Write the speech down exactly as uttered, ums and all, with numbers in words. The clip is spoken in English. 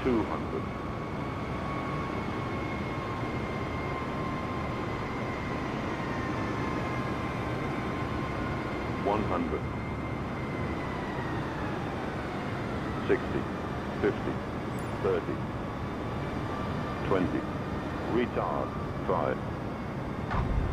two hundred. one hundred. sixty, fifty, thirty, twenty. Retard, five.